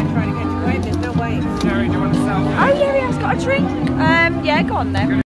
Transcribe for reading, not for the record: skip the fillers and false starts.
trying to get you away. There's no way. Jerry, do you want to sell? Oh yeah, he has got a drink. Yeah, go on then.